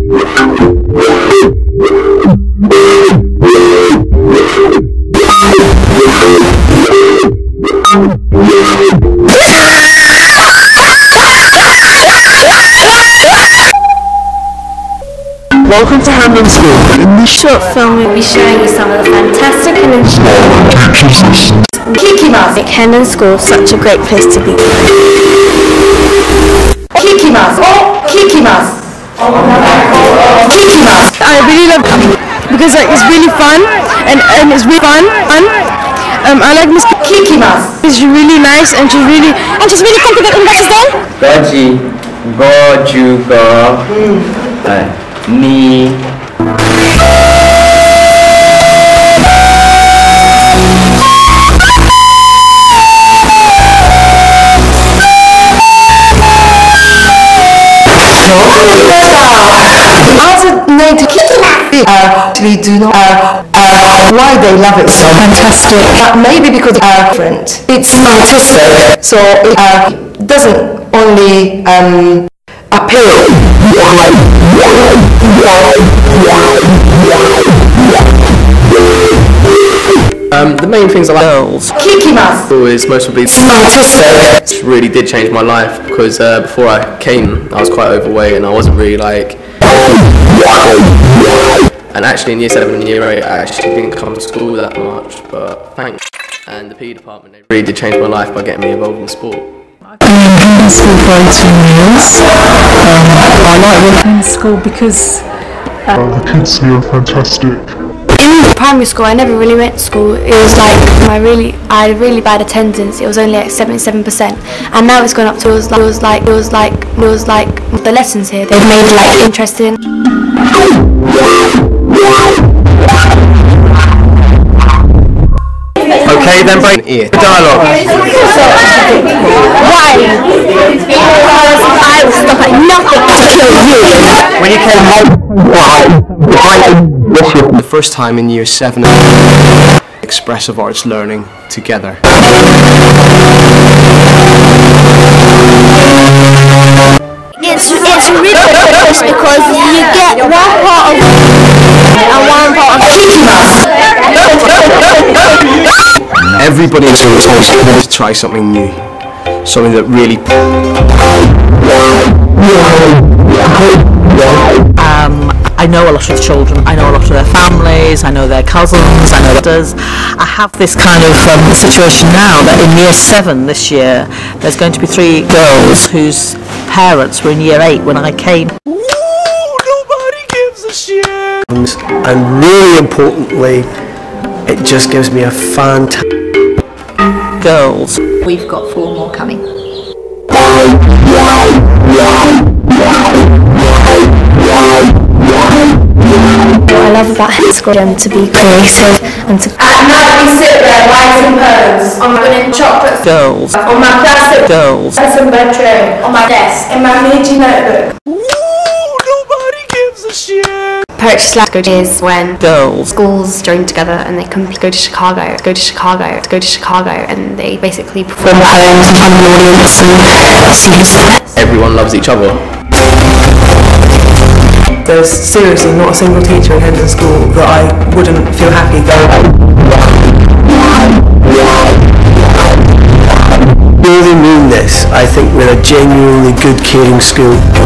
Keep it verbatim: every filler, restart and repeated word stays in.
Welcome to Hendon School. In this short film, we'll be showing you some of the fantastic and interesting Kiki Mas. Make Hendon School such a great place to be. Kiki Mas. Oh, Kiki Mas. Kiki Mas. I really love it because like, it's really fun and, and it's really fun. fun. Um, I like Miss Kiki Mas. She's really nice and she's really and she's really confident in what she's done. Gaji, go juga, ni. Actually do not uh, uh, why they love it so fantastic, but maybe because they are different. It's artistic, so it uh, doesn't only um, appeal. Um, the main things I like girls. Kiki Mas is most probably artistic. It really did change my life because uh, before I came, I was quite overweight and I wasn't really like. And actually in year seven and year eight I actually didn't come to school that much, but thanks. And the P E department, they really did change my life by getting me involved in sport. I've been in Hendon School for eighteen years. Um, I like working in school because uh, the kids here are fantastic. In primary school I never really went to school. It was like my really I had really bad attendance. It was only like seventy-seven percent, and now it's gone up to it was like it was like it was like it was like the lessons here they've made like interesting. Okay, then break ear. Dialogue. Why? Because I will stop at nothing to kill you. When you came home, the first time in year seven, expressive arts learning together. It's it's ridiculous because you get one part of and one part of Kiki Mas. Everybody in school wants to try something new, something that really. Um, I know a lot of the children. I know a lot of their families. I know their cousins. I know others. I have this kind of um, situation now that in year seven this year, there's going to be three girls whose parents were in year eight when I came. Ooh, nobody gives a shit. And really importantly, it just gives me a fantastic girls. We've got four more coming. What I love about Hendon School is to be creative and to. At night we sit there writing poems on my chocolate girls. On my plastic girls. Some bed tray on my desk in my Meiji notebook. Ooh, nobody gives a shit. Poetry Slam is when girls schools join together and they can go to Chicago, go to Chicago, go to Chicago, and they basically perform poems in front of an audience and students. Everyone loves each other. There's seriously not a single teacher in Hendon School that I wouldn't feel happy going. I really mean this. I think we're a genuinely good, caring school.